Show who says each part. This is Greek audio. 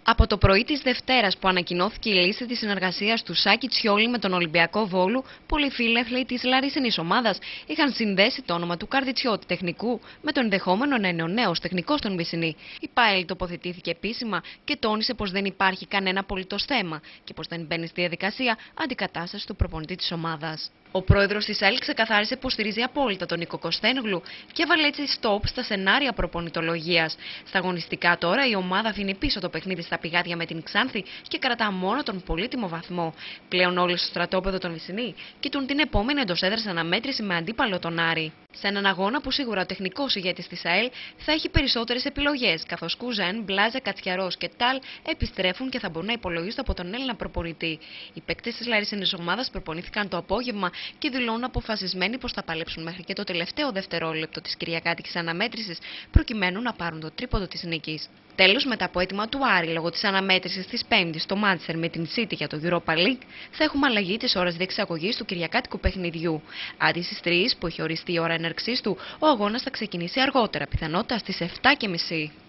Speaker 1: Από το πρωί της Δευτέρας που ανακοινώθηκε η λύση της συνεργασίας του Σάκη Τσιόλη με τον Ολυμπιακό Βόλου, πολλοί φίλαθλοι της Λαρίσσινης ομάδας είχαν συνδέσει το όνομα του Καρδιτσιώτη τεχνικού με το ενδεχόμενο να είναι ο νέος τεχνικός των Βυσσινή. Η ΠΑΕΛ τοποθετήθηκε επίσημα και τόνισε πως δεν υπάρχει κανένα απολύτως θέμα και πως δεν μπαίνει στη διαδικασία αντικατάσταση του προπονητή της ομάδας. Ο πρόεδρος της ΑΕΛ ξεκαθάρισε πως στηρίζει απόλυτα τον Νίκο Κωστένογλου και έβαλε έτσι stop στα σενάρια προπονητολογίας. Στα αγωνιστικά τώρα η ομάδα αφήνει πίσω το παιχνίδι στα πηγάδια με την Ξάνθη και κρατά μόνο τον πολύτιμο βαθμό. Πλέον όλοι στο στρατόπεδο των Βυσσινή κοιτούν την επόμενη εντός έδρας αναμέτρηση με αντίπαλο τον Άρη. Σε έναν αγώνα που σίγουρα ο τεχνικός ηγέτης της ΑΕΛ θα έχει περισσότερες επιλογές, καθώς Κουζέν, Μπλάζε, Κατσιαρός και Τάλ επιστρέφουν και θα μπορούν να υπολογίζονται από τον Έλληνα προπονητή. Οι παίκτες της Λαρίσσινης ομάδας προπονήθηκαν το απόγευμα και δηλώνουν αποφασισμένοι πως θα παλέψουν μέχρι και το τελευταίο δευτερόλεπτο της κυριακάτικης αναμέτρησης προκειμένου να πάρουν το τρίποντο της νίκης. Τέλος, μετά από αίτημα του Άρη λόγω της αναμέτρησης της Πέμπτης στο Μάντσεστερ με την City για το Europa League, θα έχουμε αλλαγή της ώρας διεξαγωγής του κυριακάτικου παιχνιδιού. Αντί στις 3 που έχει οριστεί η ώρα έναρξής του, ο αγώνας θα ξεκινήσει αργότερα, πιθανότατα στις 7:30.